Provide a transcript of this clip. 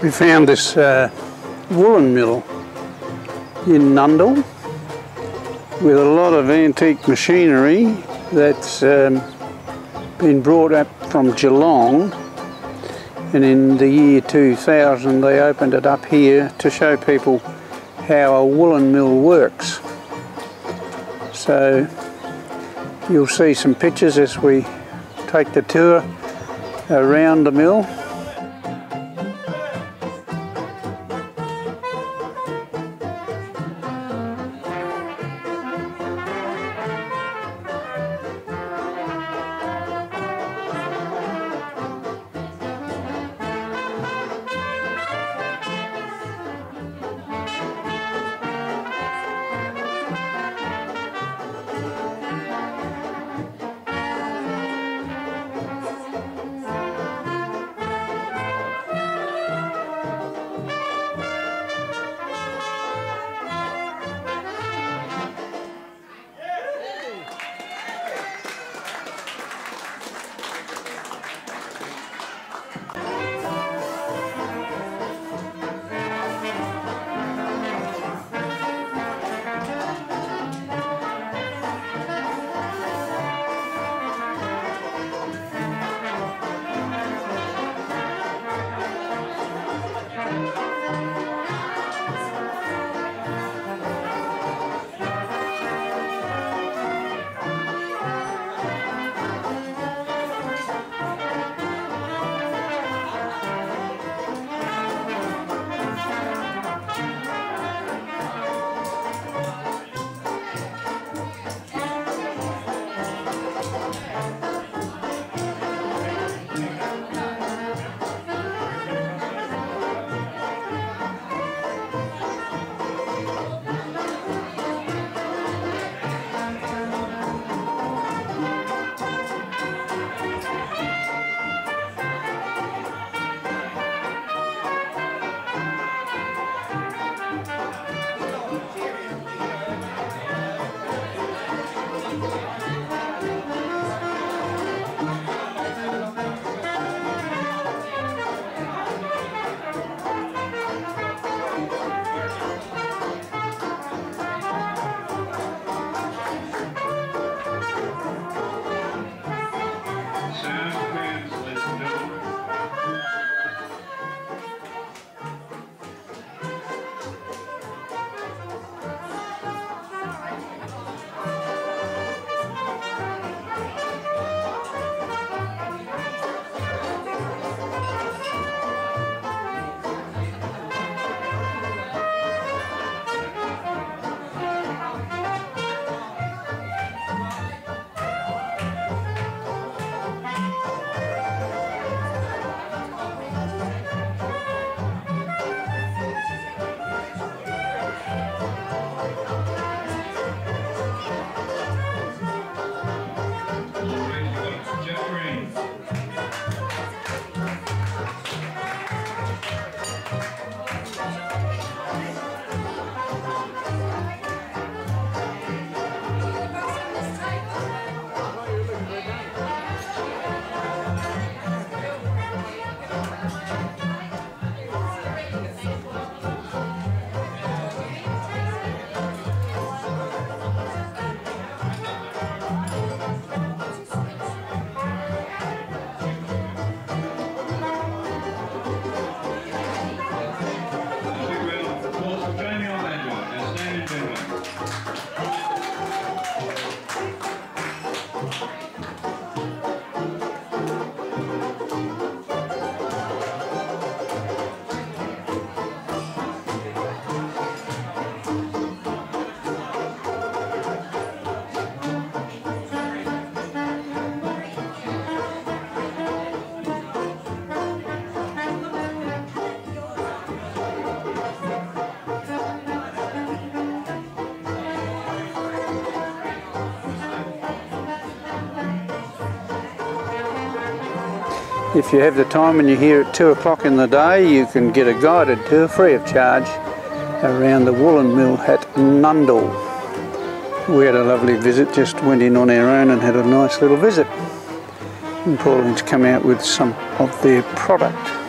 We found this woolen mill in Nundle with a lot of antique machinery that's been brought up from Geelong, and in the year 2000 they opened it up here to show people how a woolen mill works. So you'll see some pictures as we take the tour around the mill. If you have the time and you're here at 2 o'clock in the day, you can get a guided tour free of charge around the woolen mill at Nundle. We had a lovely visit, just went in on our own and had a nice little visit. And Pauline's come out with some of their product.